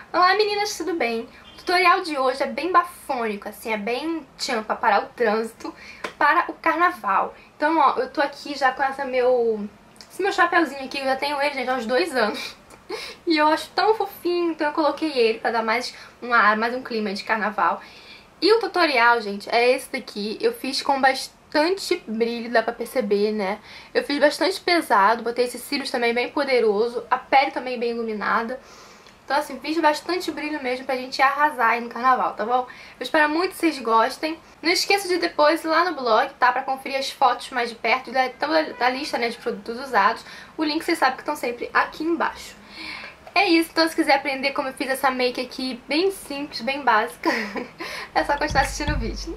Olá meninas, tudo bem? O tutorial de hoje é bem bafônico, assim, é bem tchan pra parar o trânsito para o carnaval. Então, ó, eu tô aqui já com esse meu chapeuzinho aqui, eu já tenho ele, gente, há uns 2 anos. E eu acho tão fofinho, então eu coloquei ele pra dar mais um ar, mais um clima de carnaval. E o tutorial, gente, é esse daqui. Eu fiz com bastante brilho, dá pra perceber, né? Eu fiz bastante pesado, botei esses cílios também bem poderoso, a pele também bem iluminada. Então assim, fiz bastante brilho mesmo pra gente arrasar aí no carnaval, tá bom? Eu espero muito que vocês gostem. Não esqueça de depois ir lá no blog, tá? Pra conferir as fotos mais de perto da lista, né, de produtos usados. O link vocês sabem que estão sempre aqui embaixo. É isso, então se quiser aprender como eu fiz essa make aqui, bem simples, bem básica, é só continuar assistindo o vídeo.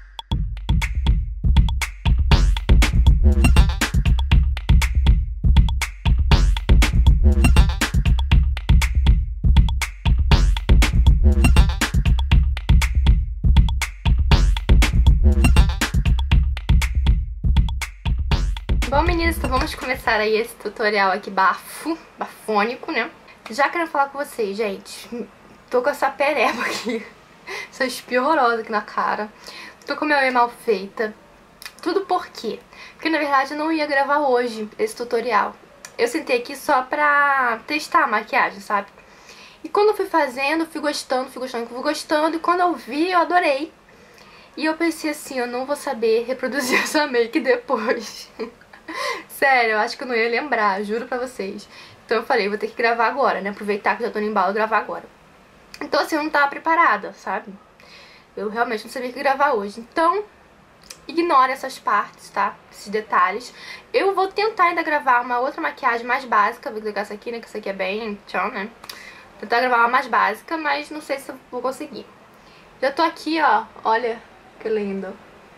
Bom meninas, então vamos começar aí esse tutorial aqui bafônico, né? Já quero falar com vocês, gente, tô com essa pereba aqui, essa espinha horrorosa aqui na cara, tô com a minha unha mal feita, tudo por quê? Porque na verdade eu não ia gravar hoje esse tutorial, eu sentei aqui só pra testar a maquiagem, sabe? E quando eu fui fazendo, fui gostando, e quando eu vi, eu adorei. E eu pensei assim, eu não vou saber reproduzir essa make depois. Sério, eu acho que eu não ia lembrar, juro pra vocês. Então eu falei, vou ter que gravar agora, né? Aproveitar que já tô no embalo e gravar agora. Então assim, eu não tava preparada, sabe? Eu realmente não sabia o que gravar hoje. Então, ignore essas partes, tá? Esses detalhes. Eu vou tentar ainda gravar uma outra maquiagem mais básica. Vou clicar essa aqui, né? Que essa aqui é bem tchau, né? Tentar gravar uma mais básica, mas não sei se eu vou conseguir. Já tô aqui, ó. Olha que lindo.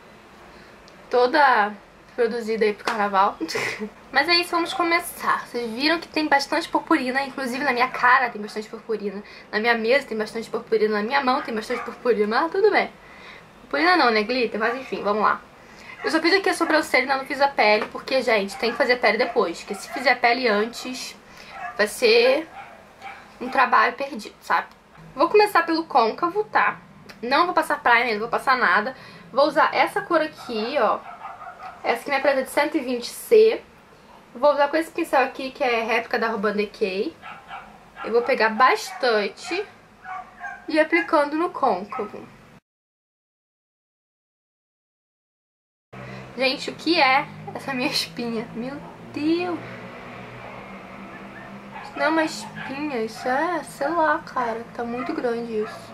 Toda produzida aí pro carnaval. Mas é isso, vamos começar. Vocês viram que tem bastante purpurina, inclusive na minha cara tem bastante purpurina, na minha mesa tem bastante purpurina, na minha mão tem bastante purpurina, mas tudo bem. Purpurina não, né, glitter? Mas enfim, vamos lá. Eu só fiz aqui a sobrancelha, não fiz a pele, porque, gente, tem que fazer a pele depois, porque se fizer a pele antes, vai ser um trabalho perdido, sabe? Vou começar pelo côncavo, tá? Não vou passar primer, não vou passar nada. Vou usar essa cor aqui, ó. Essa aqui é minha paleta de 120C. Vou usar com esse pincel aqui, que é réplica da Urban Decay. Eu vou pegar bastante e ir aplicando no côncavo. Gente, o que é essa minha espinha? Meu Deus! Isso não é uma espinha, isso é, sei lá, cara. Tá muito grande isso.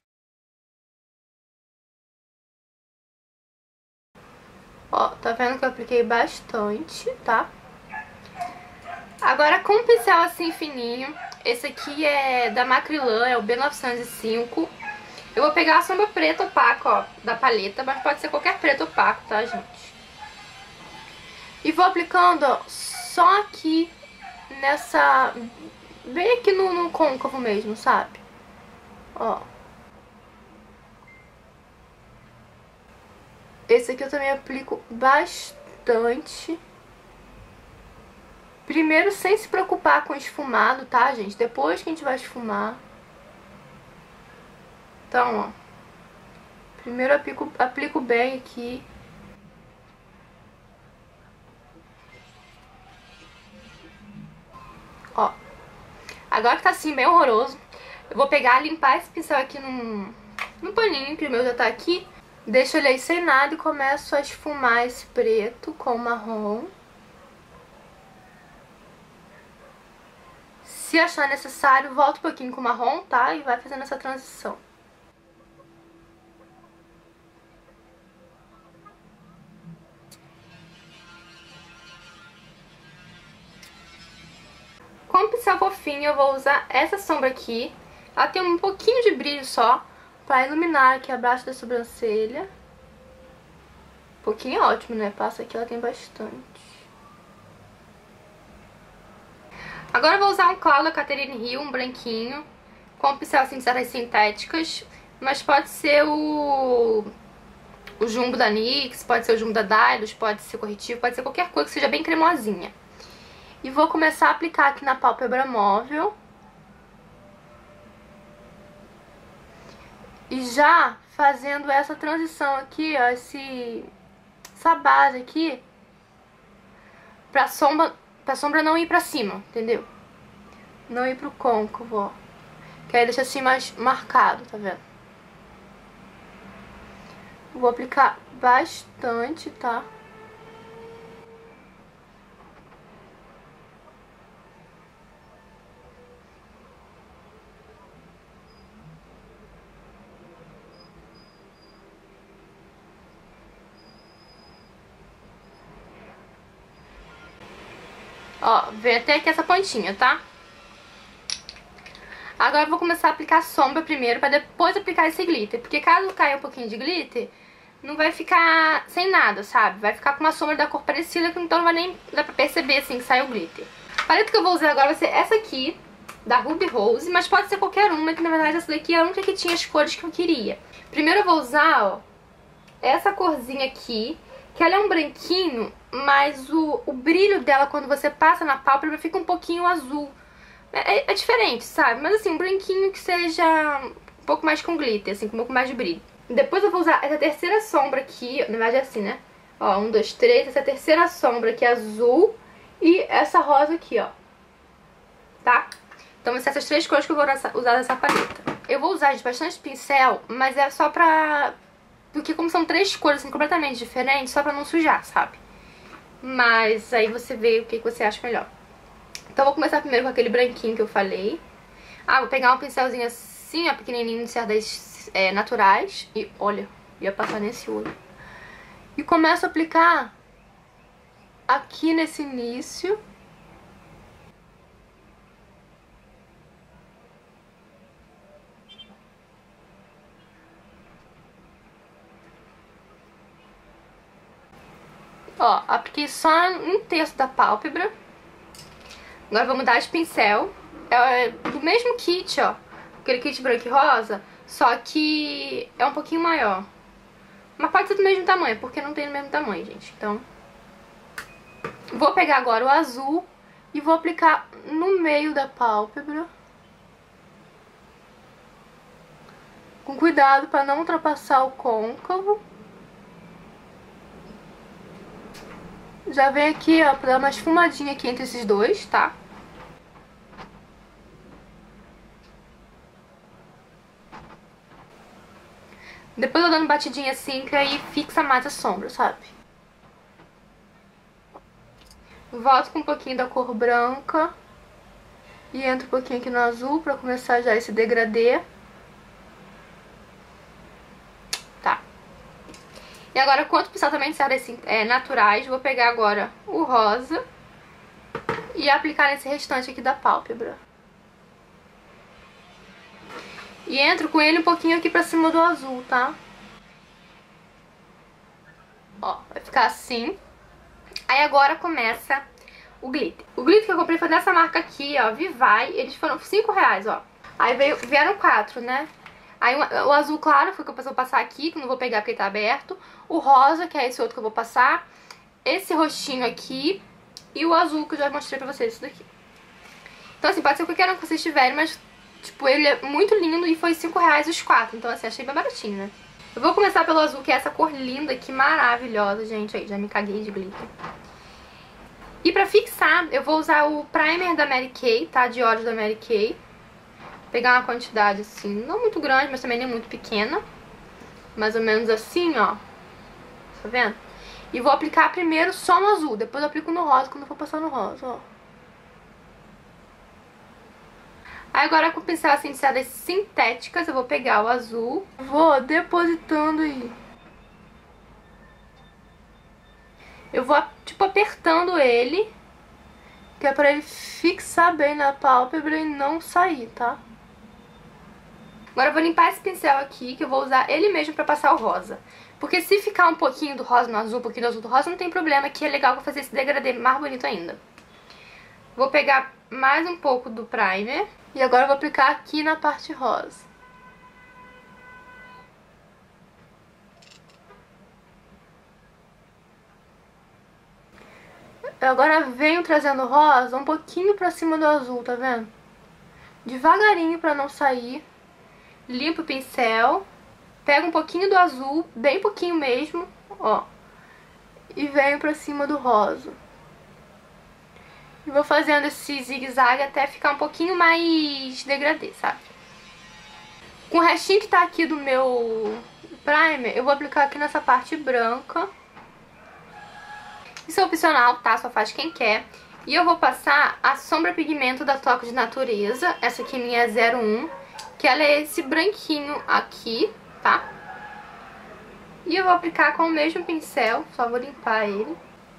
Ó, tá vendo que eu apliquei bastante, tá? Agora com um pincel assim fininho, esse aqui é da Macrylan, é o B905. Eu vou pegar a sombra preta opaca, ó, da paleta, mas pode ser qualquer preto opaco, tá, gente? E vou aplicando, ó, só aqui nessa... bem aqui no côncavo mesmo, sabe? Ó. Esse aqui eu também aplico bastante. Primeiro sem se preocupar com esfumado, tá, gente? Depois que a gente vai esfumar. Então, ó. Primeiro eu aplico bem aqui. Ó. Agora que tá assim, bem horroroso, eu vou pegar, limpar esse pincel aqui num paninho, que o meu já tá aqui. Deixo ele aí sem nada e começo a esfumar esse preto com marrom. Se achar necessário, volta um pouquinho com o marrom, tá? E vai fazendo essa transição. Com o pincel fofinho eu vou usar essa sombra aqui. Ela tem um pouquinho de brilho só, pra iluminar aqui abaixo da sobrancelha. Um pouquinho é ótimo, né? Passa aqui, ela tem bastante. Agora eu vou usar um Cloud da Catherine Hill, um branquinho, com um pincel assim de cerdas sintéticas, mas pode ser o Jumbo da NYX, pode ser o Jumbo da Dylos, pode ser corretivo, pode ser qualquer coisa que seja bem cremosinha. E vou começar a aplicar aqui na pálpebra móvel. E já fazendo essa transição aqui, ó, essa base aqui, pra sombra não ir pra cima, entendeu? Não ir pro côncavo, ó. Que aí deixa assim mais marcado, tá vendo? Vou aplicar bastante, tá? Ó, vem até aqui essa pontinha, tá? Agora eu vou começar a aplicar sombra primeiro, pra depois aplicar esse glitter. Porque caso caia um pouquinho de glitter, não vai ficar sem nada, sabe? Vai ficar com uma sombra da cor parecida, então não vai nem dar pra perceber, assim, que saiu o glitter. A paleta que eu vou usar agora vai ser essa aqui, da Ruby Rose, mas pode ser qualquer uma, que na verdade essa daqui é a única que tinha as cores que eu queria. Primeiro eu vou usar, ó, essa corzinha aqui, que ela é um branquinho, mas o brilho dela quando você passa na pálpebra fica um pouquinho azul. É diferente, sabe? Mas assim, um branquinho que seja um pouco mais com glitter, assim, com um pouco mais de brilho. Depois eu vou usar essa terceira sombra aqui, na verdade é assim, né? Ó, 1, 2, 3, essa terceira sombra aqui azul e essa rosa aqui, ó. Tá? Então vão ser essas três cores que eu vou usar nessa paleta. Eu vou usar de bastante pincel, mas é só pra... Porque como são três cores assim, completamente diferentes, só pra não sujar, sabe? Mas aí você vê o que você acha melhor. Então eu vou começar primeiro com aquele branquinho que eu falei. Ah, vou pegar um pincelzinho assim, ó, pequenininho de cerdas naturais. E olha, ia passar nesse olho. E começo a aplicar aqui nesse início. Ó, apliquei só um terço da pálpebra. Agora vou mudar de pincel. É do mesmo kit, ó. Aquele kit branco e rosa, só que é um pouquinho maior. Mas pode ser do mesmo tamanho, porque não tem o mesmo tamanho, gente. Então, vou pegar agora o azul e vou aplicar no meio da pálpebra. Com cuidado para não ultrapassar o côncavo. Já vem aqui, ó, pra dar uma esfumadinha aqui entre esses dois, tá? Depois eu dando batidinha assim, que aí fixa mais a sombra, sabe? Volto com um pouquinho da cor branca. E entro um pouquinho aqui no azul pra começar já esse degradê. Tá. E agora, quanto o pincel também de cerdas naturais, vou pegar agora o rosa e aplicar nesse restante aqui da pálpebra. E entro com ele um pouquinho aqui pra cima do azul, tá? Ó, vai ficar assim. Aí agora começa o glitter. O glitter que eu comprei foi dessa marca aqui, ó, Vivai. Eles foram R$5, ó. Aí vieram 4, né? Aí o azul claro foi o que eu vou passar aqui, que eu não vou pegar porque tá aberto. O rosa, que é esse outro que eu vou passar. Esse roxinho aqui. E o azul que eu já mostrei pra vocês, esse daqui. Então assim, pode ser qualquer um que vocês tiverem, mas tipo, ele é muito lindo e foi R$5 os 4. Então assim, achei bem baratinho, né? Eu vou começar pelo azul, que é essa cor linda aqui, maravilhosa, gente. Aí, já me caguei de glitter. E pra fixar, eu vou usar o primer da Mary Kay, tá? De olhos da Mary Kay. Pegar uma quantidade assim, não muito grande, mas também nem muito pequena. Mais ou menos assim, ó. Tá vendo? E vou aplicar primeiro só no azul, depois eu aplico no rosa quando eu for passar no rosa, ó. Aí agora com o pincel assim de cerdas sintéticas, eu vou pegar o azul. Vou depositando aí. Eu vou, tipo, apertando ele, que é pra ele fixar bem na pálpebra e não sair, tá? Agora eu vou limpar esse pincel aqui, que eu vou usar ele mesmo pra passar o rosa. Porque se ficar um pouquinho do rosa no azul, um pouquinho do azul do rosa, não tem problema, que é legal pra fazer esse degradê mais bonito ainda. Vou pegar mais um pouco do primer e agora eu vou aplicar aqui na parte rosa. Eu agora venho trazendo o rosa um pouquinho pra cima do azul, tá vendo? Devagarinho pra não sair. Limpo o pincel Pego um pouquinho do azul, bem pouquinho mesmo, ó. E venho pra cima do rosa. E vou fazendo esse zigue-zague até ficar um pouquinho mais degradê, sabe? Com o restinho que tá aqui do meu primer, eu vou aplicar aqui nessa parte branca. Isso é opcional, tá? Só faz quem quer. E eu vou passar a sombra pigmento da Toque de Natureza. Essa aqui minha é 01. Que ela é esse branquinho aqui, tá? E eu vou aplicar com o mesmo pincel. Só vou limpar ele.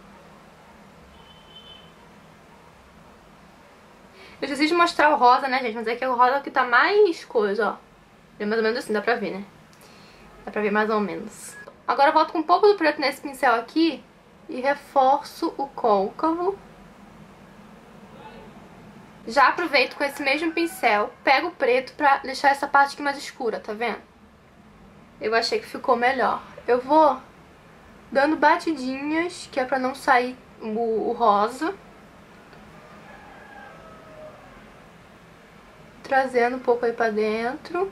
Eu esqueci de mostrar o rosa, né, gente? Mas é que o rosa que tá mais coisa, ó. É mais ou menos assim, dá pra ver, né? Dá pra ver mais ou menos. Agora eu volto com um pouco do preto nesse pincel aqui e reforço o côncavo. Já aproveito com esse mesmo pincel, pego o preto pra deixar essa parte aqui mais escura, tá vendo? Eu achei que ficou melhor. Eu vou dando batidinhas, que é pra não sair o rosa. Trazendo um pouco aí pra dentro.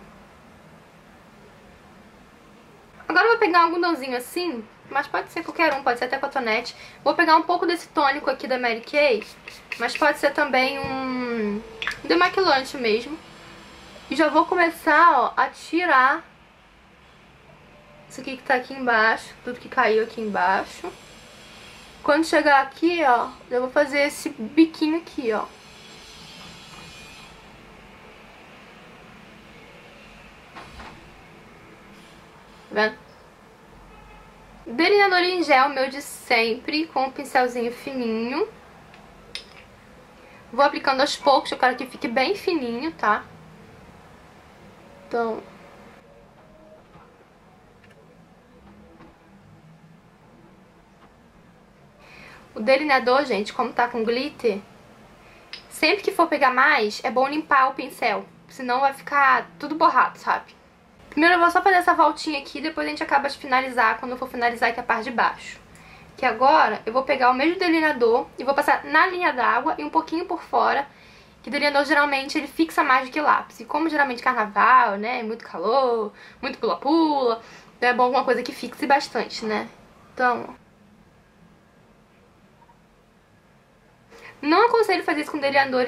Agora eu vou pegar um algodãozinho assim, mas pode ser qualquer um, pode ser até cotonete. Vou pegar um pouco desse tônico aqui da Mary Kay, mas pode ser também um demaquilante mesmo. E já vou começar, ó, a tirar isso aqui que tá aqui embaixo, tudo que caiu aqui embaixo. Quando chegar aqui, ó, eu vou fazer esse biquinho aqui, ó. Tá vendo? Delineador em gel, meu de sempre, com um pincelzinho fininho. Vou aplicando aos poucos, eu quero que fique bem fininho, tá? Então... O delineador, gente, como tá com glitter, sempre que for pegar mais, é bom limpar o pincel, senão vai ficar tudo borrado, sabe? Primeiro eu vou só fazer essa voltinha aqui, depois a gente acaba de finalizar, quando eu for finalizar aqui a parte de baixo. Que agora eu vou pegar o mesmo delineador e vou passar na linha d'água e um pouquinho por fora, que delineador geralmente ele fixa mais do que lápis. E como geralmente carnaval, né, muito calor, muito pula-pula, então é bom alguma coisa que fixe bastante, né? Então... Não aconselho fazer isso com delineador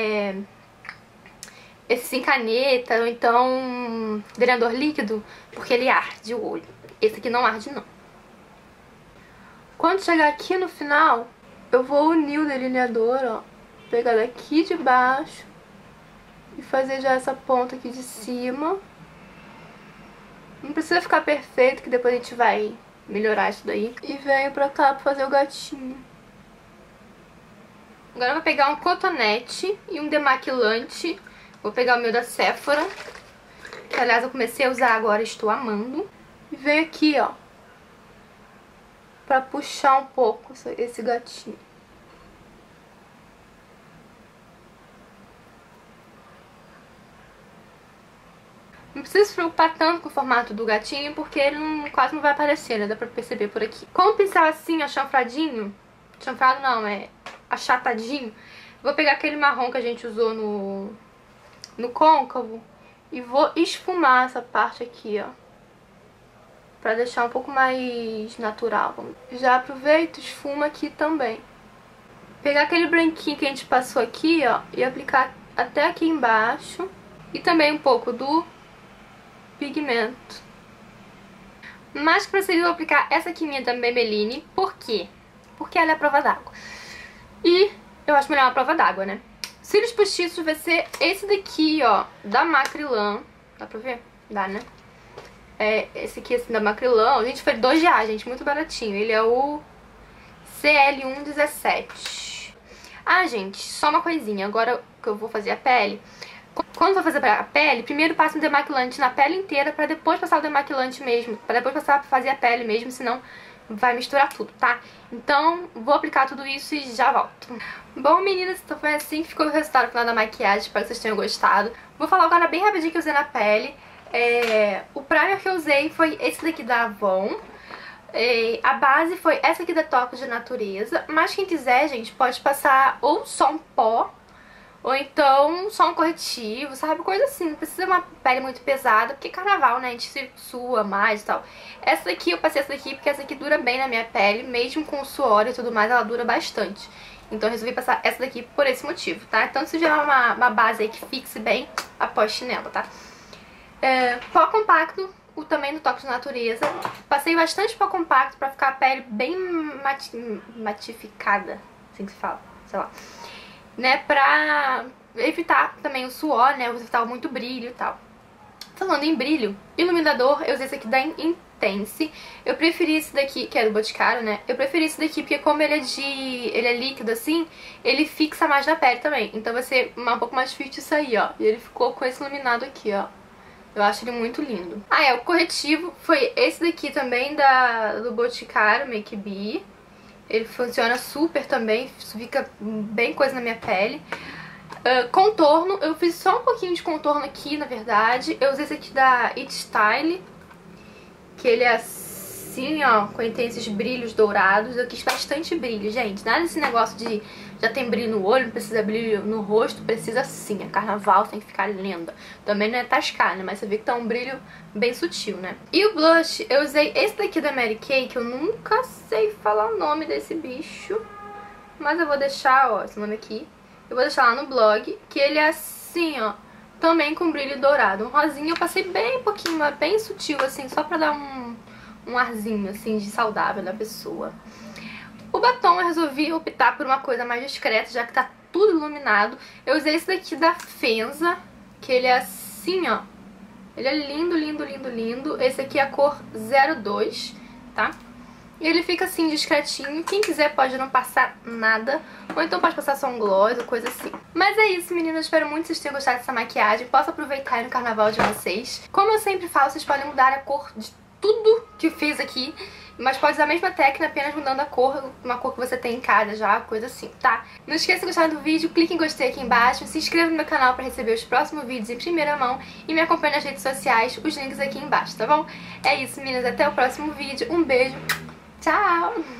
esse sem caneta, ou então delineador líquido, porque ele arde o olho. Esse aqui não arde, não. Quando chegar aqui no final, eu vou unir o delineador, ó. Pegar daqui de baixo e fazer já essa ponta aqui de cima. Não precisa ficar perfeito, que depois a gente vai melhorar isso daí. E venho pra cá pra fazer o gatinho. Agora eu vou pegar um cotonete e um demaquilante. Vou pegar o meu da Sephora, que aliás eu comecei a usar agora e estou amando. E venho aqui, ó, pra puxar um pouco esse gatinho. Não precisa se preocupar tanto com o formato do gatinho, porque ele quase não vai aparecer, né? Dá pra perceber por aqui. Com o pincel assim, ó, chanfradinho, chanfrado não, é achatadinho, vou pegar aquele marrom que a gente usou no côncavo e vou esfumar essa parte aqui, ó, pra deixar um pouco mais natural. Já aproveito e esfumo aqui também. Pegar aquele branquinho que a gente passou aqui, ó, e aplicar até aqui embaixo. E também um pouco do pigmento. Mas pra seguir eu vou aplicar essa aqui minha da Maybelline. Por quê? Porque ela é a prova d'água. E eu acho melhor uma prova d'água, né? Cílios postiços vai ser esse daqui, ó, da Macrylan. Dá pra ver? Dá, né? É esse aqui, assim, da Macrylan. Gente, foi R$2, gente, muito baratinho. Ele é o CL117. Ah, gente, só uma coisinha. Agora que eu vou fazer a pele... Quando for fazer a pele, primeiro passa um demaquilante na pele inteira, pra depois passar o demaquilante mesmo. Pra depois passar pra fazer a pele mesmo, senão vai misturar tudo, tá? Então, vou aplicar tudo isso e já volto. Bom, meninas, então foi assim que ficou o resultado final da maquiagem. Espero que vocês tenham gostado. Vou falar agora bem rapidinho que eu usei na pele. O primer que eu usei foi esse daqui da Avon. A base foi essa aqui da Toque de Natureza. Mas quem quiser, gente, pode passar ou só um pó Ou então só um corretivo, sabe? Coisa assim, não precisa uma pele muito pesada, porque carnaval, né? A gente se sua mais e tal. Essa daqui, eu passei essa daqui porque essa daqui dura bem na minha pele, mesmo com o suor e tudo mais, ela dura bastante. Então eu resolvi passar essa daqui por esse motivo, tá? Então se gerar uma base aí que fixe bem, aposte nela, tá? Pó compacto, o também do Toque de Natureza. Passei bastante pó compacto pra ficar a pele bem matificada, assim que se fala, sei lá. Né, pra evitar também o suor, né, evitar muito brilho e tal. Falando em brilho, iluminador, eu usei esse aqui da Intense. Eu preferi esse daqui, que é do Boticário, né, eu preferi esse daqui porque como ele é líquido assim, ele fixa mais na pele também. Então vai ser um pouco mais difícil isso aí, ó. E ele ficou com esse iluminado aqui, ó. Eu acho ele muito lindo. O corretivo foi esse daqui também do Boticário, Make Be. Ele funciona super também, fica bem coisa na minha pele. Contorno, eu fiz só um pouquinho de contorno aqui, na verdade. Eu usei esse aqui da It Style, que ele é assim, ó, tem esses brilhos dourados. Eu quis bastante brilho, gente. Nada desse negócio de já tem brilho no olho, não precisa brilho no rosto, precisa sim. É carnaval, tem que ficar linda. Também não é tascar, né? Mas você vê que tá um brilho bem sutil, né? E o blush, eu usei esse daqui da Mary Kay, que eu nunca sei falar o nome desse bicho. Mas eu vou deixar, ó, esse nome aqui. Eu vou deixar lá no blog, que ele é assim, ó, também com brilho dourado. Um rosinha eu passei bem pouquinho, mas bem sutil, assim, só pra dar um arzinho, assim, de saudável da pessoa. O batom eu resolvi optar por uma coisa mais discreta, já que tá tudo iluminado. Eu usei esse daqui da Fenza, que ele é assim, ó. Ele é lindo, lindo, lindo, lindo. Esse aqui é a cor 02, tá? E ele fica assim, discretinho. Quem quiser pode não passar nada. Ou então pode passar só um gloss ou coisa assim. Mas é isso, meninas. Espero muito que vocês tenham gostado dessa maquiagem. Posso aproveitar no carnaval de vocês. Como eu sempre falo, vocês podem mudar a cor de tudo que eu fiz aqui. Mas pode usar a mesma técnica, apenas mudando a cor, uma cor que você tem em casa já, coisa assim, tá? Não esqueça de gostar do vídeo, clique em gostei aqui embaixo, se inscreva no meu canal pra receber os próximos vídeos em primeira mão e me acompanhe nas redes sociais, os links aqui embaixo, tá bom? É isso, meninas, até o próximo vídeo, um beijo, tchau!